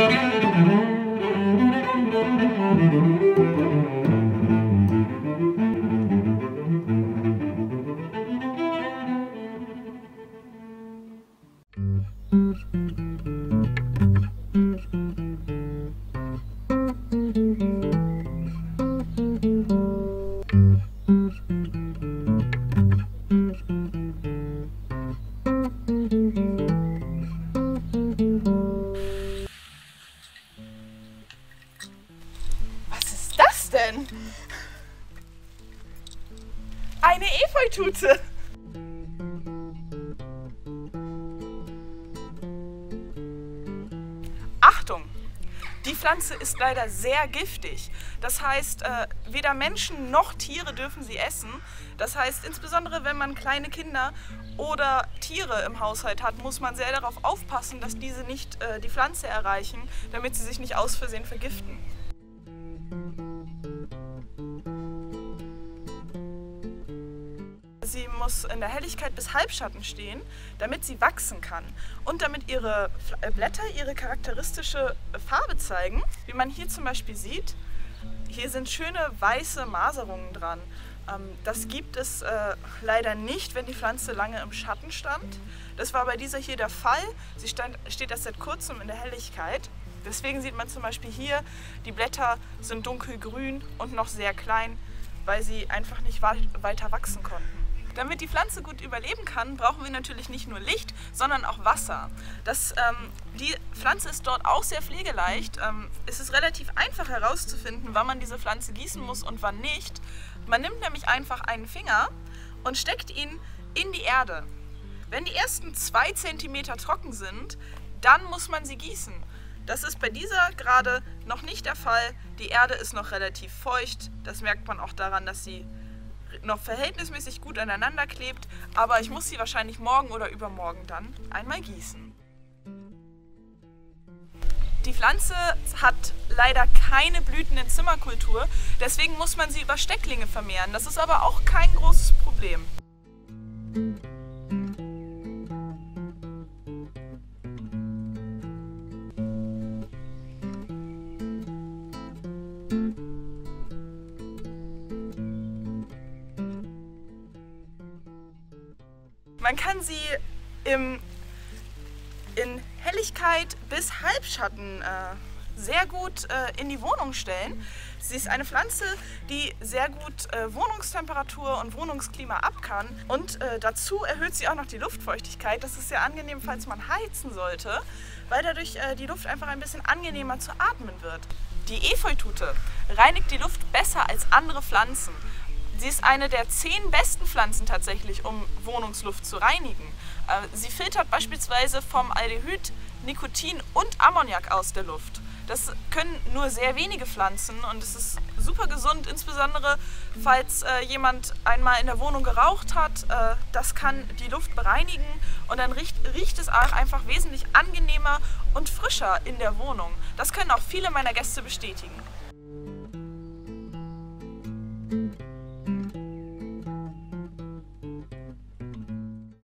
Denn? Eine Efeutute. Achtung! Die Pflanze ist leider sehr giftig. Das heißt, weder Menschen noch Tiere dürfen sie essen. Das heißt, insbesondere wenn man kleine Kinder oder Tiere im Haushalt hat, muss man sehr darauf aufpassen, dass diese nicht die Pflanze erreichen, damit sie sich nicht aus Versehen vergiften. Sie muss in der Helligkeit bis Halbschatten stehen, damit sie wachsen kann und damit ihre Blätter ihre charakteristische Farbe zeigen. Wie man hier zum Beispiel sieht, hier sind schöne weiße Maserungen dran. Das gibt es leider nicht, wenn die Pflanze lange im Schatten stand. Das war bei dieser hier der Fall. Sie steht erst seit kurzem in der Helligkeit. Deswegen sieht man zum Beispiel hier, die Blätter sind dunkelgrün und noch sehr klein, weil sie einfach nicht weiter wachsen konnten. Damit die Pflanze gut überleben kann, brauchen wir natürlich nicht nur Licht, sondern auch Wasser. Die Pflanze ist dort auch sehr pflegeleicht. Es ist relativ einfach herauszufinden, wann man diese Pflanze gießen muss und wann nicht. Man nimmt nämlich einfach einen Finger und steckt ihn in die Erde. Wenn die ersten 2 cm trocken sind, dann muss man sie gießen. Das ist bei dieser gerade noch nicht der Fall. Die Erde ist noch relativ feucht. Das merkt man auch daran, dass sie noch verhältnismäßig gut aneinander klebt, aber ich muss sie wahrscheinlich morgen oder übermorgen dann einmal gießen. Die Pflanze hat leider keine Blüten in Zimmerkultur, deswegen muss man sie über Stecklinge vermehren. Das ist aber auch kein großes Problem. Man kann sie in Helligkeit bis Halbschatten sehr gut in die Wohnung stellen. Sie ist eine Pflanze, die sehr gut Wohnungstemperatur und Wohnungsklima ab kann. Und dazu erhöht sie auch noch die Luftfeuchtigkeit. Das ist sehr angenehm, falls man heizen sollte, weil dadurch die Luft einfach ein bisschen angenehmer zu atmen wird. Die Efeutute reinigt die Luft besser als andere Pflanzen. Sie ist eine der 10 besten Pflanzen tatsächlich, um Wohnungsluft zu reinigen. Sie filtert beispielsweise Formaldehyd, Nikotin und Ammoniak aus der Luft. Das können nur sehr wenige Pflanzen und es ist super gesund, insbesondere falls jemand einmal in der Wohnung geraucht hat. Das kann die Luft bereinigen und dann riecht es auch einfach wesentlich angenehmer und frischer in der Wohnung. Das können auch viele meiner Gäste bestätigen.